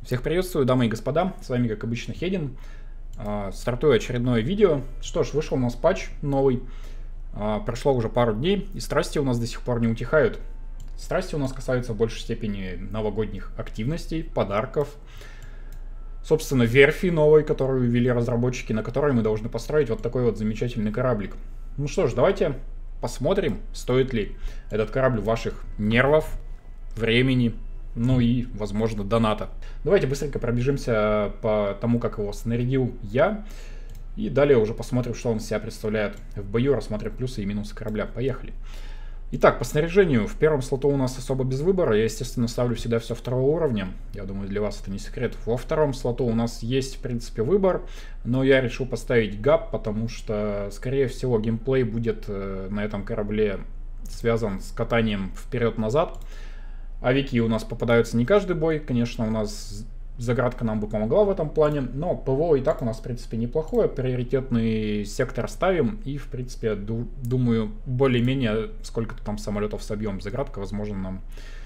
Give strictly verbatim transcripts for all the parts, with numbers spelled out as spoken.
Всех приветствую, дамы и господа, с вами как обычно Хедин. Стартую очередное видео. Что ж, вышел у нас патч новый, прошло уже пару дней, и страсти у нас до сих пор не утихают. Страсти у нас касаются в большей степени новогодних активностей, подарков, собственно, верфи новой, которую ввели разработчики, на которой мы должны построить вот такой вот замечательный кораблик. Ну что ж, давайте посмотрим, стоит ли этот корабль ваших нервов, времени, ну и, возможно, доната. Давайте быстренько пробежимся по тому, как его снарядил я. И далее уже посмотрим, что он из себя представляет в бою, рассмотрим плюсы и минусы корабля. Поехали. Итак, по снаряжению. В первом слоту у нас особо без выбора. Я, естественно, ставлю всегда все второго уровня. Я думаю, для вас это не секрет. Во втором слоту у нас есть, в принципе, выбор. Но я решил поставить габ, потому что, скорее всего, геймплей будет на этом корабле связан с катанием вперед-назад. Авики у нас попадаются не каждый бой. Конечно, у нас заградка нам бы помогла в этом плане. Но ПВО и так у нас, в принципе, неплохое. Приоритетный сектор ставим. И, в принципе, ду думаю, более-менее сколько-то там самолетов собьем. Заградка, возможно, нам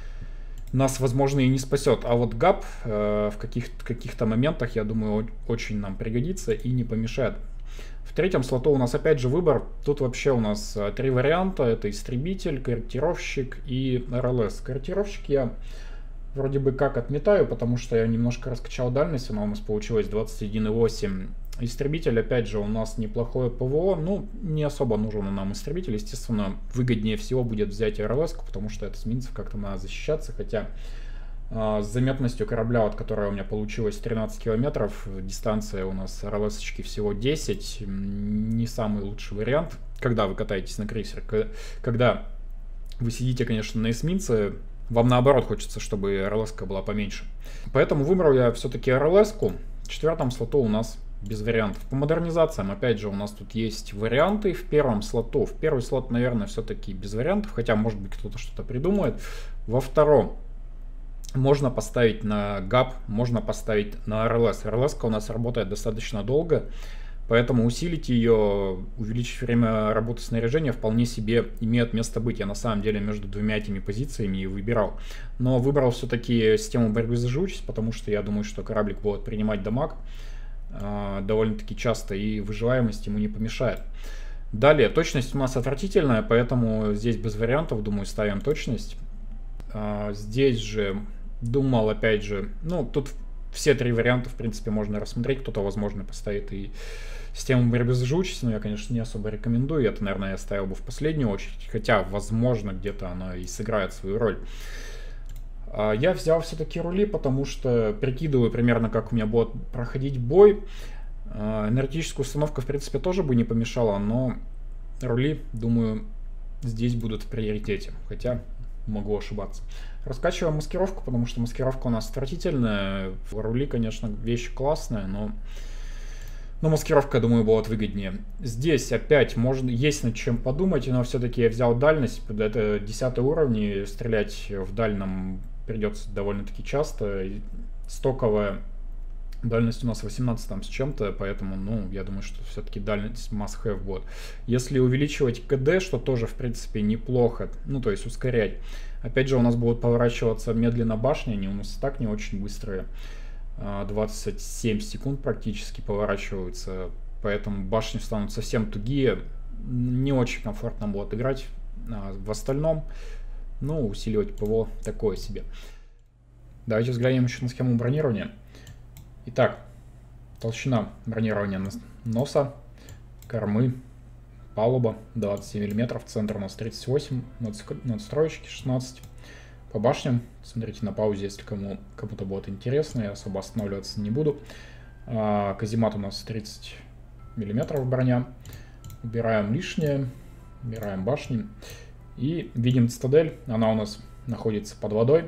нас, возможно, и не спасет. А вот габ э, в каких-то каких-то моментах, я думаю, очень нам пригодится и не помешает. В третьем слоту у нас опять же выбор. Тут вообще у нас три варианта. Это истребитель, корректировщик и эр эл эс. Корректировщик я вроде бы как отметаю, потому что я немножко раскачал дальность. Она у нас получилась двадцать один и восемь. Истребитель, опять же, у нас неплохое ПВО. Ну, не особо нужен нам истребитель. Естественно, выгоднее всего будет взять эр эл эс, потому что от эсминцев как-то надо защищаться. Хотя с заметностью корабля, вот, которая у меня получилась тринадцать километров, дистанция у нас эр эл эс-очки всего десять, не самый лучший вариант, когда вы катаетесь на крейсер. Когда вы сидите, конечно, на эсминце, вам наоборот хочется, чтобы эр эл эс-ка была поменьше. Поэтому выбрал я все-таки эр эл эс-ку. В четвертом слоту у нас без вариантов. По модернизациям, опять же, у нас тут есть варианты. В первом слоту, в первый слот, наверное, все-таки без вариантов, хотя, может быть, кто-то что-то придумает. Во втором можно поставить на габ, можно поставить на эр эл эс. эр эл эс-ка у нас работает достаточно долго, поэтому усилить ее, увеличить время работы снаряжения вполне себе имеет место быть. Я на самом деле между двумя этими позициями и выбирал. Но выбрал все-таки систему борьбы за живучесть, потому что я думаю, что кораблик будет принимать дамаг э, довольно-таки часто, и выживаемость ему не помешает. Далее, точность у нас отвратительная, поэтому здесь без вариантов, думаю, ставим точность. Э, здесь же думал, опять же, ну, тут все три варианта, в принципе, можно рассмотреть. Кто-то, возможно, поставит и систему борьбы за живучесть, но я, конечно, не особо рекомендую. Это, наверное, я ставил бы в последнюю очередь, хотя, возможно, где-то оно и сыграет свою роль. Я взял все-таки рули, потому что прикидываю примерно, как у меня будет проходить бой. Энергетическая установка, в принципе, тоже бы не помешала, но рули, думаю, здесь будут в приоритете, хотя могу ошибаться. Раскачиваем маскировку, потому что маскировка у нас отвратительная. Рули, конечно, вещь классная, но, но маскировка, я думаю, будет выгоднее. Здесь опять можно, есть над чем подумать, но все-таки я взял дальность. Это десятый уровень, стрелять в дальнем придется довольно-таки часто. Стоковая дальность у нас восемнадцать там с чем-то, поэтому, ну, я думаю, что все-таки дальность must-have будет. Если увеличивать ка дэ, что тоже, в принципе, неплохо, ну, то есть ускорять. Опять же, у нас будут поворачиваться медленно башни, они у нас и так не очень быстрые. двадцать семь секунд практически поворачиваются, поэтому башни станут совсем тугие. Не очень комфортно будет играть. В остальном, ну, усиливать ПВО такое себе. Давайте взглянем еще на схему бронирования. Итак, толщина бронирования носа, кормы, палуба двадцать семь миллиметров, центр у нас тридцать восемь, надстроечки шестнадцать. По башням, смотрите на паузе, если кому, кому-то будет интересно, я особо останавливаться не буду. А, каземат у нас тридцать миллиметров броня. Убираем лишнее, убираем башни. И видим цитадель, она у нас находится под водой.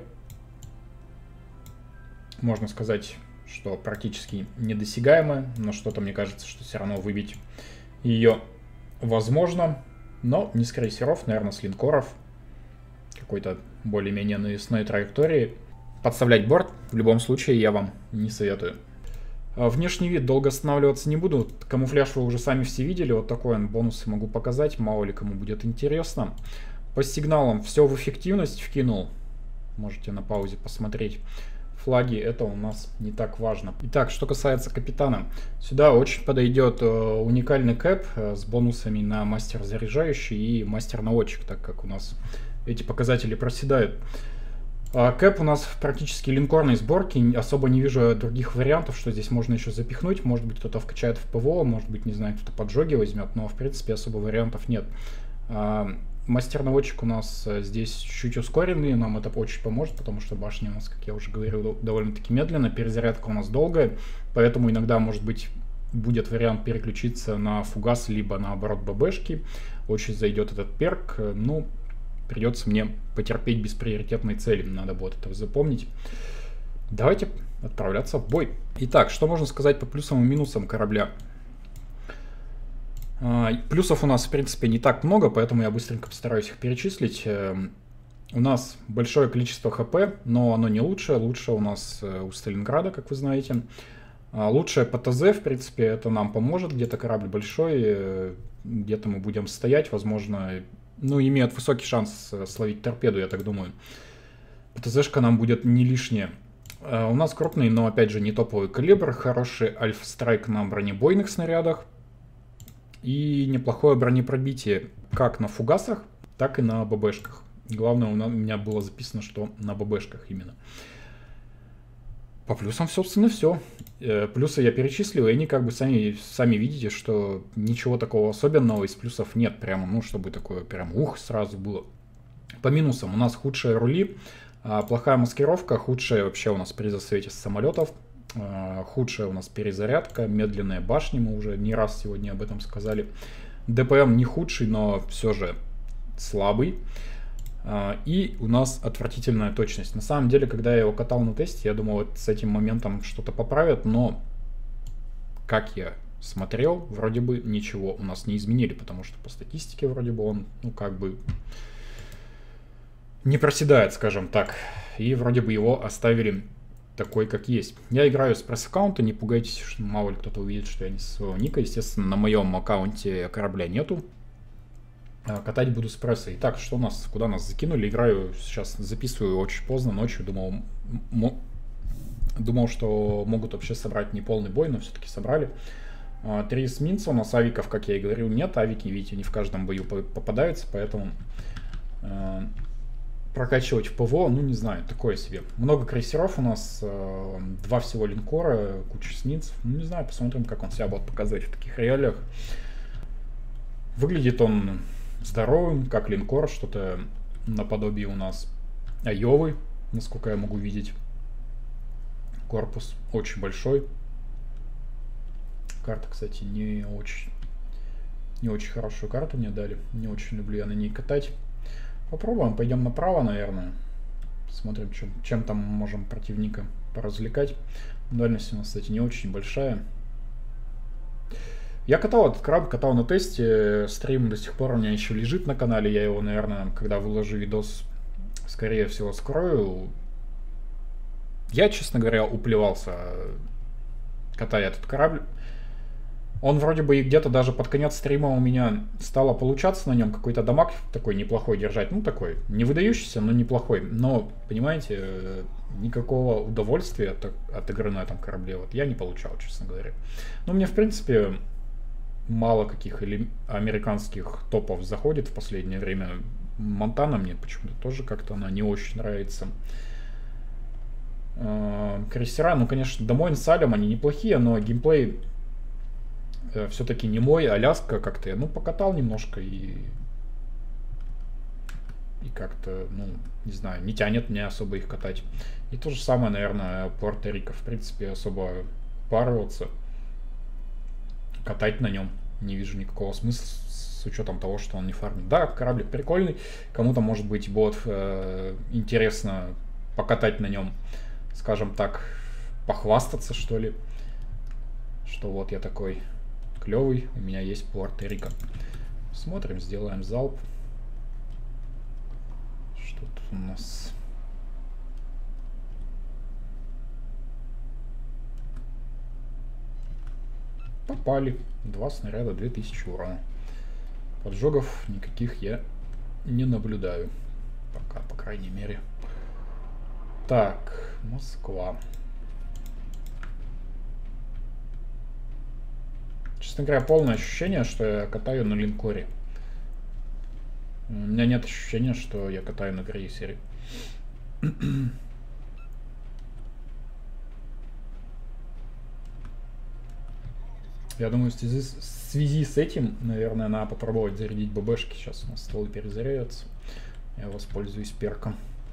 Можно сказать, что практически недосягаемая, но что-то мне кажется, что все равно выбить ее возможно, но не с крейсеров, наверное, с линкоров, какой-то более-менее навесной траектории. Подставлять борт в любом случае я вам не советую. Внешний вид долго останавливаться не буду, камуфляж вы уже сами все видели, вот такой он, бонусы могу показать, мало ли кому будет интересно. По сигналам все в эффективность вкинул, можете на паузе посмотреть. флаги, это у нас не так важно. Итак, что касается капитана. Сюда очень подойдет уникальный кэп с бонусами на мастер заряжающий и мастер наводчик, так как у нас эти показатели проседают. Кэп у нас практически линкорной сборки, особо не вижу других вариантов, что здесь можно еще запихнуть. Может быть, кто-то вкачает в ПВО, может быть, не знаю, кто-то поджоги возьмет, но в принципе особо вариантов нет. Мастер-наводчик у нас здесь чуть ускоренный, нам это очень поможет, потому что башня у нас, как я уже говорил, довольно-таки медленно, перезарядка у нас долгая, поэтому иногда, может быть, будет вариант переключиться на фугас, либо наоборот ББшки. Очень зайдет этот перк, ну, придется мне потерпеть без приоритетной цели, надо будет это запомнить. Давайте отправляться в бой. Итак, что можно сказать по плюсам и минусам корабля? Плюсов у нас, в принципе, не так много, поэтому я быстренько постараюсь их перечислить. У нас большое количество ХП, но оно не лучшее. Лучшее у нас у Сталинграда, как вы знаете. Лучшее ПТЗ, в принципе, это нам поможет. Где-то корабль большой, где-то мы будем стоять, возможно, ну, имеет высокий шанс словить торпеду, я так думаю. ПТЗшка нам будет не лишняя. У нас крупный, но, опять же, не топовый калибр. Хороший альфа-страйк на бронебойных снарядах. И неплохое бронепробитие как на фугасах, так и на ББшках. Главное, у меня было записано, что на ББшках именно. По плюсам, собственно, все. Плюсы я перечислил, и они как бы сами, сами видите, что ничего такого особенного из плюсов нет. Прямо, ну, чтобы такое прям ух сразу было. По минусам у нас худшие рули, плохая маскировка, худшая вообще у нас при засвете с самолетов. Худшая у нас перезарядка, медленные башни, мы уже не раз сегодня об этом сказали. ДПМ не худший, но все же слабый. И у нас отвратительная точность. На самом деле, когда я его катал на тесте, я думал, вот с этим моментом что-то поправят, но как я смотрел, вроде бы ничего у нас не изменили, потому что по статистике вроде бы он, ну, как бы не проседает, скажем так. И вроде бы его оставили такой, как есть. Я играю с пресс-аккаунта, не пугайтесь, что мало ли кто-то увидит, что я не со своего ника. Естественно, на моем аккаунте корабля нету. Катать буду с прессой. Итак, что у нас, куда нас закинули? Играю сейчас, записываю очень поздно, ночью. Думал, думал, что могут вообще собрать неполный бой, но все-таки собрали. Три эсминца, у нас авиков, как я и говорил, нет. Авики, видите, не в каждом бою попадаются, поэтому прокачивать в ПВО, ну не знаю, такое себе. Много крейсеров у нас, э, два всего линкора, куча эсминцев. Ну не знаю, посмотрим, как он себя будет показывать в таких реалиях. Выглядит он здоровым, как линкор, что-то наподобие у нас Айовы, насколько я могу видеть. Корпус очень большой. Карта, кстати, не очень, не очень хорошую карту мне дали. Не очень люблю я на ней катать. Попробуем, пойдем направо, наверное. Посмотрим, чем, чем там можем противника поразвлекать. Дальность у нас, кстати, не очень большая. Я катал этот корабль, катал на тесте. Стрим до сих пор у меня еще лежит на канале. Я его, наверное, когда выложу видос, скорее всего, скрою. Я, честно говоря, уплевался, катая этот корабль. Он вроде бы и где-то даже под конец стрима у меня стало получаться на нем какой-то дамаг такой неплохой держать. Ну, такой, не выдающийся, но неплохой. Но, понимаете, никакого удовольствия от, от игры на этом корабле вот я не получал, честно говоря. Ну, мне, в принципе, мало каких или американских топов заходит в последнее время. Монтана мне почему-то тоже как-то она не очень нравится. Крейсера, ну, конечно, Домойн с Алем, они неплохие, но геймплей все-таки не мой. Аляска как-то, ну, покатал немножко и... И как-то, ну, не знаю, не тянет мне особо их катать. И то же самое, наверное, Пуэрто-Рико. В принципе, особо пароваться, катать на нем не вижу никакого смысла, с учетом того, что он не фармит. Да, кораблик прикольный. Кому-то, может быть, будет э, интересно покатать на нем, скажем так, похвастаться, что ли. Что вот я такой клевый, у меня есть Пуэрто-Рико. Смотрим, сделаем залп. Что тут у нас? Попали. Два снаряда, две тысячи урона. Поджогов никаких я не наблюдаю. Пока, по крайней мере. Так, Москва. Честно говоря, полное ощущение, что я катаю на линкоре. У меня нет ощущения, что я катаю на крейсере. Я думаю, в связи, в связи с этим, наверное, надо попробовать зарядить ББшки. Сейчас у нас стволы перезаряются. Я воспользуюсь перком.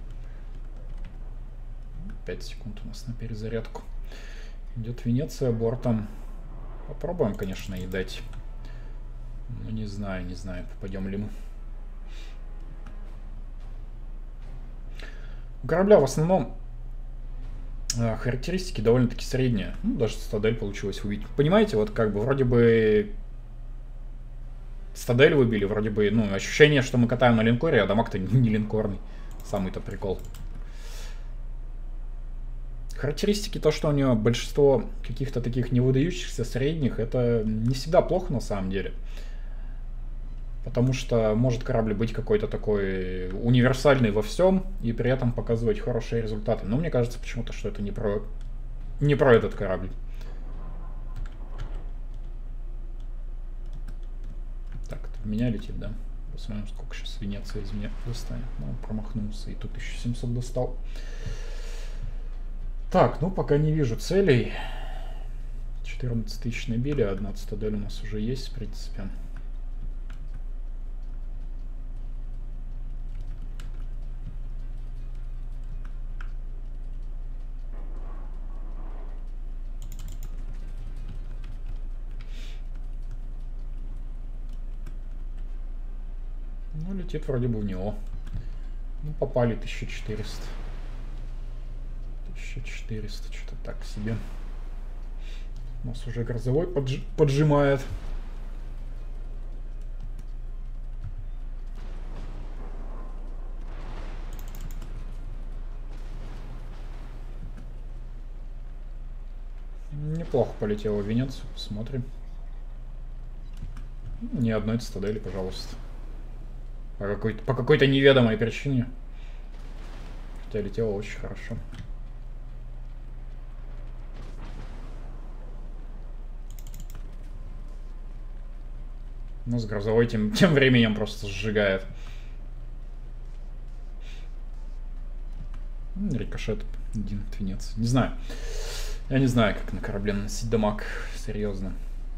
пять секунд у нас на перезарядку. Идет Венеция бортом. Попробуем, конечно, и дать. Ну, не знаю, не знаю, попадем ли мы. У корабля в основном э, характеристики довольно-таки средние. Ну, даже Стадель получилось убить. Понимаете, вот как бы вроде бы Стадель выбили, вроде бы, ну, ощущение, что мы катаем на линкоре, а дамаг-то не линкорный. Самый-то прикол. Характеристики, то, что у него большинство каких-то таких невыдающихся средних, это не всегда плохо на самом деле. Потому что может корабль быть какой-то такой универсальный во всем и при этом показывать хорошие результаты. Но мне кажется почему-то, что это не про, не про этот корабль. Так, это в меня летит, да? Посмотрим, сколько сейчас Венеция из меня достанет. Ну, он промахнулся и тут тысяча семьсот достал. Так, ну пока не вижу целей. четырнадцать тысяч набили, одна цитадель у нас уже есть, в принципе. Ну, летит вроде бы в него. Ну, попали тысяча четыреста. тысяча четыреста, что-то так себе. У нас уже грозовой подж... поджимает. Неплохо полетело в Венецию, посмотрим. Ни одной цитадели, пожалуйста. По какой-то, по какой-то неведомой причине. Хотя летело очень хорошо. Ну, с грозовой тем, тем временем просто сжигает. Рикошет один от Венеции. Не знаю. Я не знаю, как на корабле наносить дамаг. Серьезно.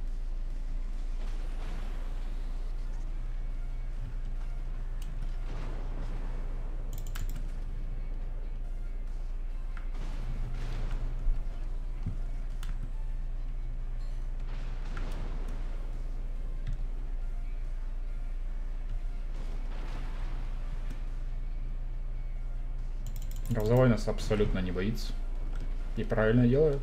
Грозовой нас абсолютно не боится. И правильно делает.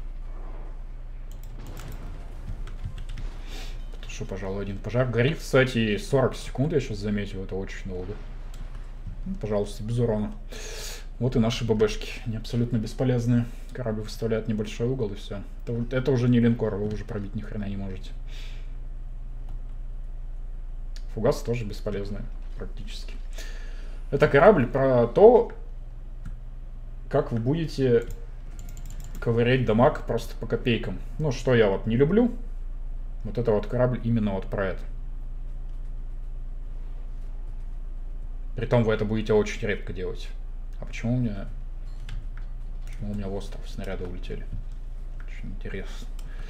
Потому что, пожалуй, один пожар. Горит, кстати, сорок секунд, я сейчас заметил. Это очень долго. Ну, пожалуйста, без урона. Вот и наши ББшки. Они абсолютно бесполезные. Корабль выставляет небольшой угол и все. Это, это уже не линкор, вы уже пробить ни хрена не можете. Фугасы тоже бесполезные, практически. Это корабль про то, как вы будете ковырять дамаг просто по копейкам. Ну, что я вот не люблю. Вот это вот корабль именно вот про это. Притом вы это будете очень редко делать. А почему у меня... Почему у меня в остров снаряды улетели? Очень интересно.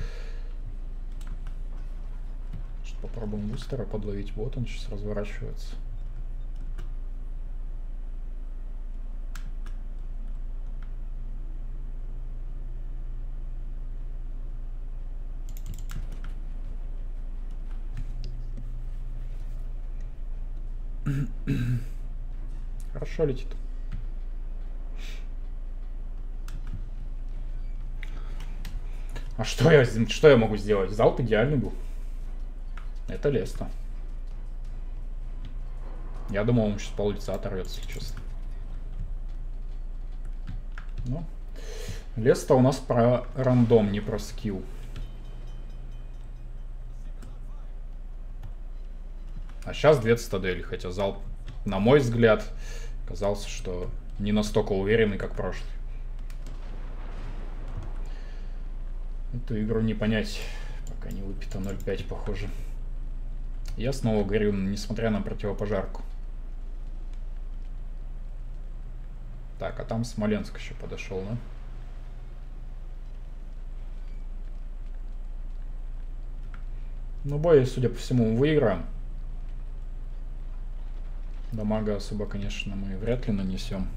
Сейчас попробуем бустера подловить. Вот он сейчас разворачивается. Хорошо летит. А что я, что я могу сделать? Залп идеальный был. Это Леста. Я думал, он сейчас пол лица оторвется, если честно. Ну, Леста у нас про рандом, не про скилл. А сейчас две цитадели, хотя залп, на мой взгляд, казался, что не настолько уверенный, как прошлый. Эту игру не понять, пока не выпито ноль пять, похоже. Я снова горю, несмотря на противопожарку. Так, а там Смоленск еще подошел, да? Ну, бой, судя по всему, выиграем. Дамага особо, конечно, мы вряд ли нанесем.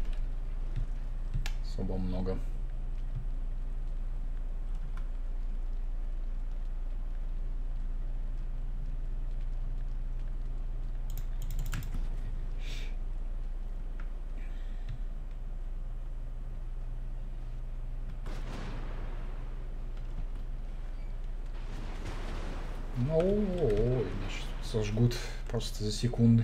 Особо много. Ой, значит, сожгут просто за секунды.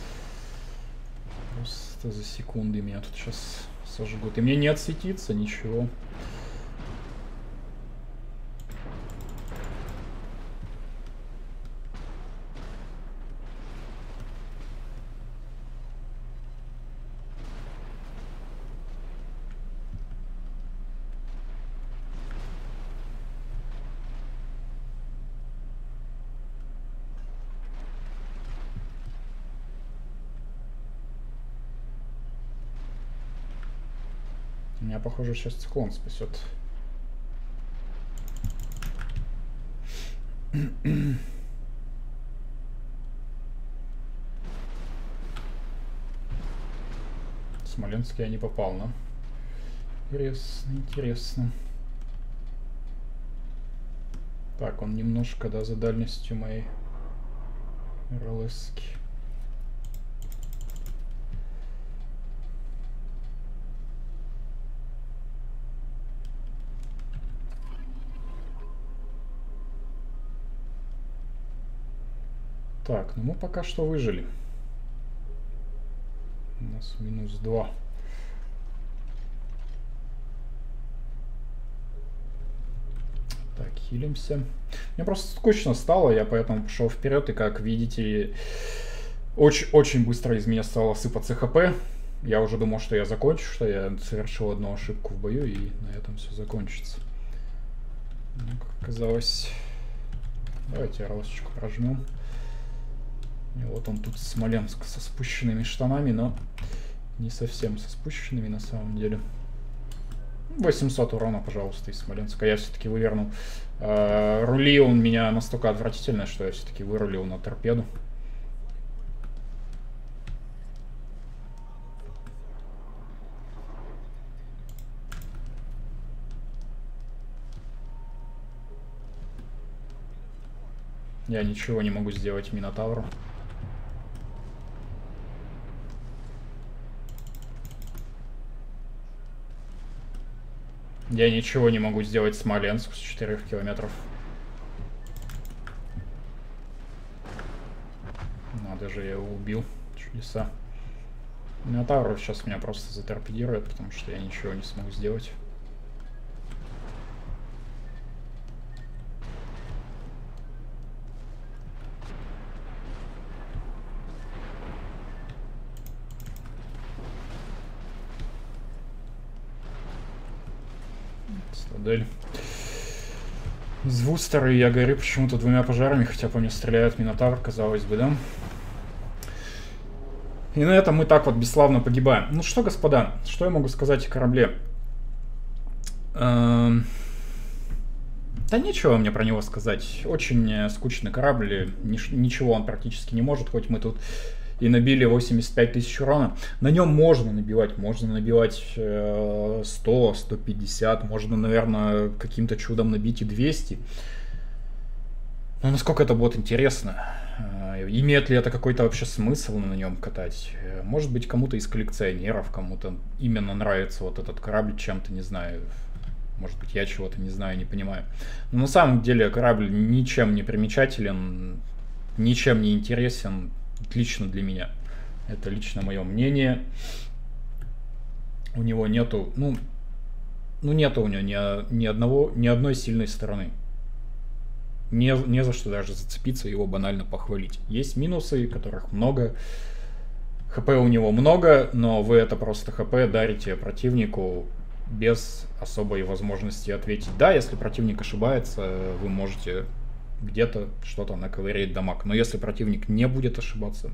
Просто за секунды меня тут сейчас сожгут. И мне не отсветится ничего. Меня, похоже, сейчас циклон спасет. Смоленск я не попал, но... Интересно, интересно. Так, он немножко, да, за дальностью моей РЛСки. Так, ну мы пока что выжили. У нас минус два. Так, хилимся. Мне просто скучно стало, я поэтому пошел вперед, и как видите, очень, очень быстро из меня стало сыпаться ХП. Я уже думал, что я закончу, что я совершил одну ошибку в бою, и на этом все закончится. Ну, как оказалось... Давайте ролосочку прожмем. И вот он тут Смоленск со спущенными штанами, но не совсем со спущенными на самом деле. восемьсот урона, пожалуйста, из Смоленска. Я все-таки вывернул. Э, рули он меня настолько отвратительно, что я все-таки вырулил на торпеду. Я ничего не могу сделать Минотавру. Я ничего не могу сделать Смоленск с четырёх километров. Надо же, я его убил. Чудеса. Минотавр сейчас меня просто заторпедирует, потому что я ничего не смогу сделать. Стадель. Из Вустера я горю почему-то двумя пожарами, хотя по мне стреляет Минотавр, казалось бы, да? И на этом мы так вот бесславно погибаем. Ну что, господа, что я могу сказать о корабле? Эм... Да нечего мне про него сказать. Очень скучный корабль, ничего он практически не может, хоть мы тут и набили восемьдесят пять тысяч урона. На нем можно набивать, можно набивать сто, сто пятьдесят, можно, наверное, каким-то чудом набить и двести. Но насколько это будет интересно? Имеет ли это какой-то вообще смысл на нем катать? Может быть, кому-то из коллекционеров, кому-то именно нравится вот этот корабль чем-то, не знаю. Может быть, я чего-то не знаю, не понимаю. Но на самом деле корабль ничем не примечателен, ничем не интересен. Лично для меня. Это лично мое мнение. У него нету, ну, ну нету у него ни, ни одного, ни одной сильной стороны. Не, не за что даже зацепиться, его банально похвалить. Есть минусы, которых много. ХП у него много, но вы это просто ХП дарите противнику без особой возможности ответить. Да, если противник ошибается, вы можете где-то что-то наковырять дамаг. Но если противник не будет ошибаться,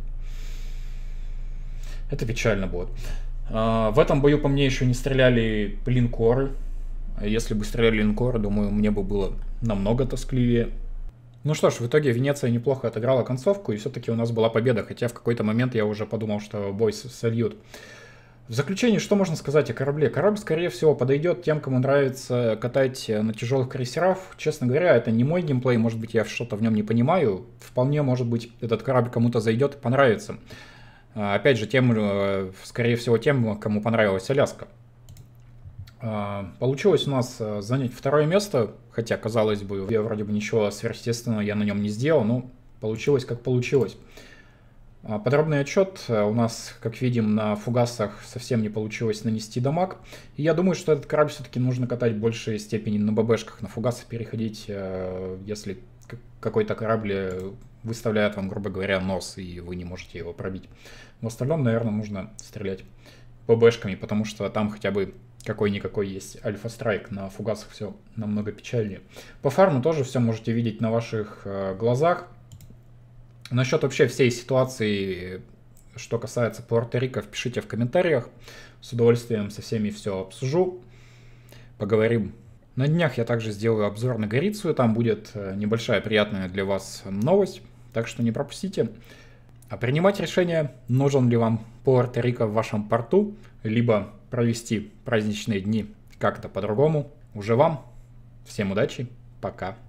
это печально будет. В этом бою по мне еще не стреляли линкоры. Если бы стреляли линкоры, думаю, мне бы было намного тоскливее. Ну что ж, в итоге Венеция неплохо отыграла концовку, и все-таки у нас была победа, хотя в какой-то момент я уже подумал, что бой сольют. В заключение, что можно сказать о корабле? Корабль, скорее всего, подойдет тем, кому нравится катать на тяжелых крейсерах. Честно говоря, это не мой геймплей, может быть, я что-то в нем не понимаю. Вполне, может быть, этот корабль кому-то зайдет и понравится. Опять же, тем, скорее всего, тем, кому понравилась Аляска. Получилось у нас занять второе место, хотя, казалось бы, я вроде бы ничего сверхъестественного я на нем не сделал, но получилось как получилось. Подробный отчет у нас, как видим, на фугасах совсем не получилось нанести дамаг. И я думаю, что этот корабль все-таки нужно катать в большей степени на ББшках, на фугасах переходить, если какой-то корабль выставляет вам, грубо говоря, нос, и вы не можете его пробить. В остальном, наверное, нужно стрелять ББшками, потому что там хотя бы какой-никакой есть альфа-страйк, на фугасах все намного печальнее. По фарму тоже все можете видеть на ваших э, глазах. Насчет вообще всей ситуации, что касается Пуэрто-Рико, пишите в комментариях. С удовольствием со всеми все обсужу, поговорим. На днях я также сделаю обзор на Горицию, там будет небольшая приятная для вас новость, так что не пропустите. А принимать решение, нужен ли вам Пуэрто-Рико в вашем порту, либо провести праздничные дни как-то по-другому, уже вам. Всем удачи, пока.